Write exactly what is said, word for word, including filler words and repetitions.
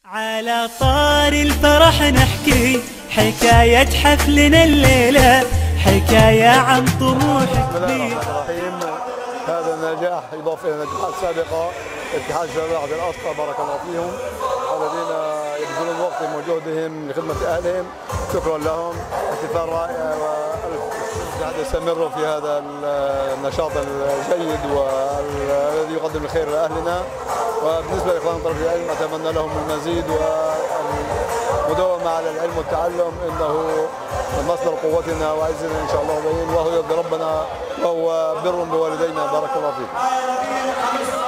على طار الفرح نحكي حكاية حفلنا الليلة، حكاية عن طموح كبير. هذا النجاح يضاف الى النجاحات السابقه اتحاد شباب عبد الاسطى بارك الله فيهم الذين يبذلون وقتهم وجهدهم لخدمه اهلهم، شكرا لهم. احتفال رائع والاتحاد يستمر في هذا النشاط الجيد والذي يقدم الخير لاهلنا. وبالنسبه لاخوان طلبه العلم اتمنى لهم المزيد والمداومه على العلم والتعلم، انه مصدر قوتنا وعزنا ان شاء الله، وهو يرضي ربنا وهو بر بوالدينا. بارك الله فيكم.